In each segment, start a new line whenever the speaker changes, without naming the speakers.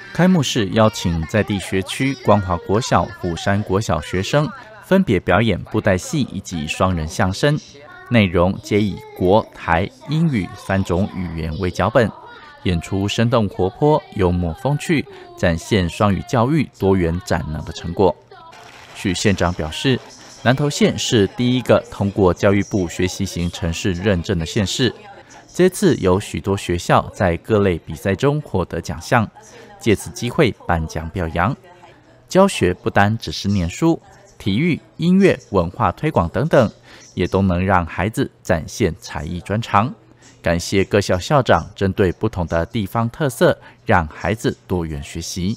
开幕式邀请在地学区光华国小、虎山国小学生分别表演布袋戏以及双人相声，内容皆以国、台、英语3种语言为脚本，演出生动活泼、幽默风趣，展现双语教育多元展能的成果。许县长表示，南投县是第一个通过教育部学习型城市认证的县市。这次有许多学校在各类比赛中获得奖项，借此机会颁奖表扬。教学不单只是念书，体育、音乐、文化推广等等，也都能让孩子展现才艺专长。感谢各校校长针对不同的地方特色，让孩子多元学习。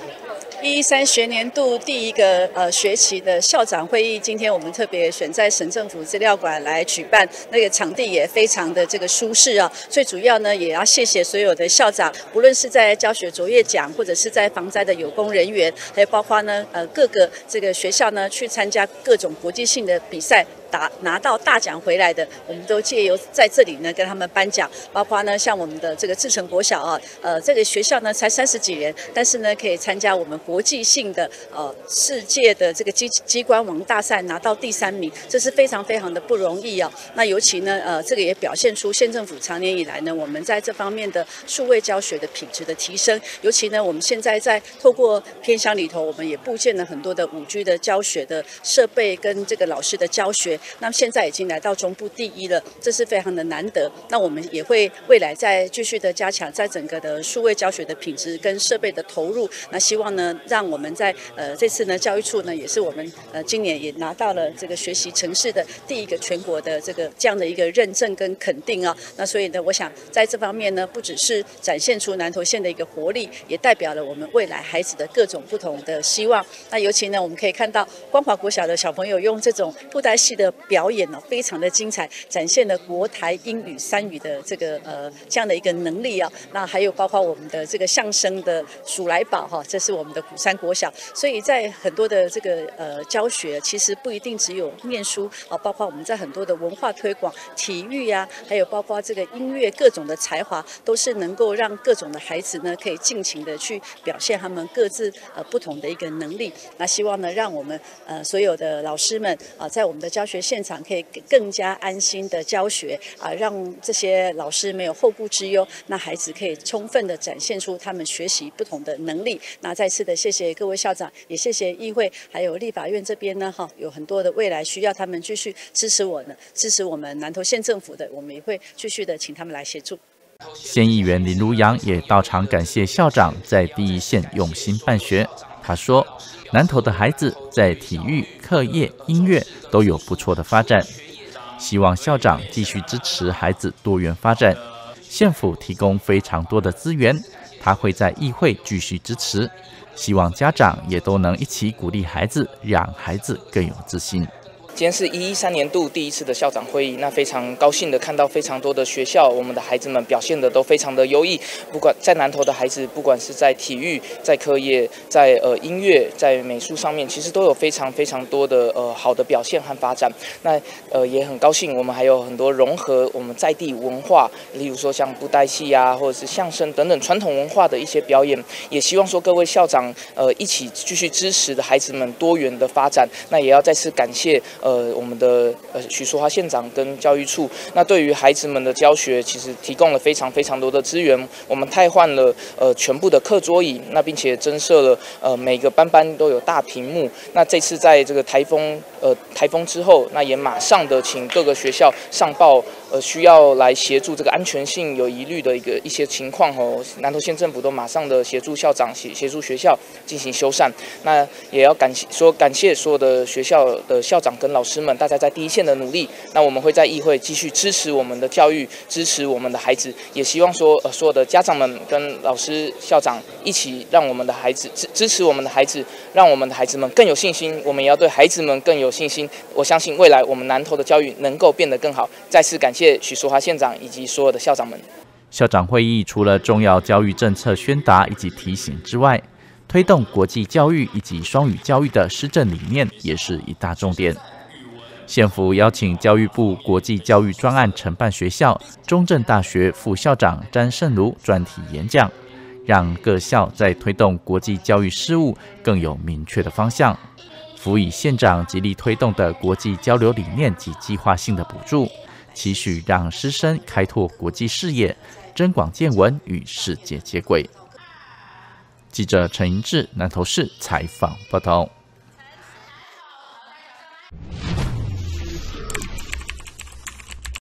113学年度第一个学期的校长会议，今天我们特别选在省政府资料馆来举办，那个场地也非常的这个舒适啊。最主要呢，也要谢谢所有的校长，无论是在教学卓越奖，或者是在防灾的有功人员，还有包括呢各个这个学校呢去参加各种国际性的比赛。拿到大奖回来的，我们都借由在这里呢跟他们颁奖，包括呢像我们的这个志诚国小啊，这个学校呢才30几人，但是呢可以参加我们国际性的世界的这个机关网大赛，拿到第3名，这是非常非常的不容易啊。那尤其呢这个也表现出县政府长年以来呢，我们在这方面的数位教学的品质的提升，尤其呢我们现在在透过偏乡里头，我们也布建了很多的5G 的教学的设备跟这个老师的教学。那么现在已经来到中部第1了，这是非常的难得。那我们也会未来再继续的加强在整个的数位教学的品质跟设备的投入。那希望呢，让我们在这次呢教育处呢，也是我们今年也拿到了这个学习城市的第一个全国的这样的一个认证跟肯定啊。那所以呢，我想在这方面呢，不只是展现出南投县的一个活力，也代表了我们未来孩子的各种不同的希望。那尤其呢，我们可以看到光华国小的小朋友用这种布袋戏的表演呢，非常的精彩，展现了国台英语3语的这样的一个能力啊。那还有包括我们的这个相声的数来宝哈，这是我们的虎山国小。所以在很多的这个教学，其实不一定只有念书啊，包括我们在很多的文化推广、体育啊，还有包括这个音乐各种的才华，都是能够让各种的孩子呢，可以尽情的去表现他们各自不同的一个能力。那希望呢，让我们所有的老师们啊，在我们的教学现场可以更加安心的教学啊，让这些老师没有后顾之忧，那孩子可以充分的展现出他们学习不同的能力。那再次的谢谢各位校长，也谢谢议会还有立法院这边呢有很多的未来需要他们继续支持我们南投县政府的，我们也会继续的请他们来协助。
县议员林如阳也到场感谢校长在第一线用心办学。他说，南投的孩子在体育、课业、音乐都有不错的发展，希望校长继续支持孩子多元发展。县府提供非常多的资源，他会在议会继续支持，希望家长也都能一起鼓励孩子，让孩子更有自信。
今天是113年度第1次的校长会议，那非常高兴的看到非常多的学校，我们的孩子们表现的都非常的优异。不管在南投的孩子，不管是在体育、在课业、在音乐、在美术上面，其实都有非常非常多的好的表现和发展。那也很高兴，我们还有很多融合我们在地文化，例如说像布袋戏啊，或者是相声等等传统文化的一些表演。也希望说各位校长一起继续支持的孩子们多元的发展。那也要再次感谢我们的许淑华县长跟教育处，那对于孩子们的教学，其实提供了非常非常多的资源。我们汰换了全部的课桌椅，那并且增设了每个班都有大屏幕。那这次在这个台风之后，那也马上的请各个学校上报需要来协助这个安全性有疑虑的一些情况南投县政府都马上的协助校长协助学校进行修缮。那也要感谢所有的学校的校长跟老师们，大家在第一线的努力。那我们会在议会继续支持我们的教育，支持我们的孩子，也希望说所有的家长们跟老师、校长一起让我们的孩子支持我们的孩子，让我们的孩子们更有信心。我们也要对孩子们更有信心。我相信未来我们南投的教育能够变得更好。再次感谢许淑华县长以及所有的校长们。
校长会议除了重要教育政策宣达以及提醒之外，推动国际教育以及双语教育的施政理念也是一大重点。县府邀请教育部国际教育专案承办学校中正大学副校长詹胜如专题演讲， 让各校在推动国际教育事务更有明确的方向。辅以县长极力推动的国际交流理念及计划性的补助，期许让师生开拓国际视野，增广见闻，与世界接轨。记者陈盈志南投市采访报道。